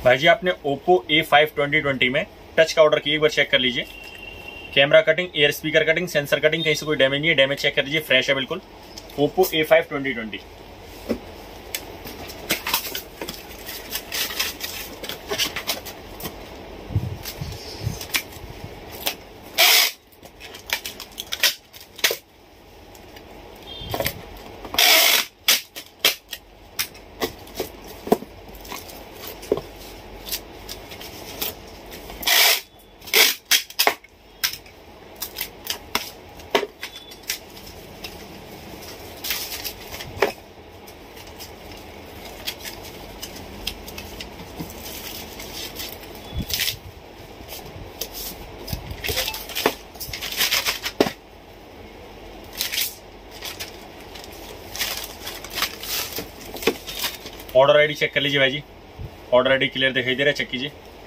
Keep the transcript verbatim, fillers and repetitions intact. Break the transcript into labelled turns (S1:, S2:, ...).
S1: भाई जी आपने Oppo A five twenty twenty में टच का ऑर्डर किया, एक बार चेक कर लीजिए। Camera cutting, air speaker cutting, sensor cutting, कहीं से कोई डैमेज नहीं है। डैमेज चेक कर लीजिए, फ्रेश है बिल्कुल। Oppo A five twenty twenty. Order ID check कर लीजिए भाई जी, ऑर्डर आईडी क्लियर दिखाई दे रहा है, चेक कीजिए।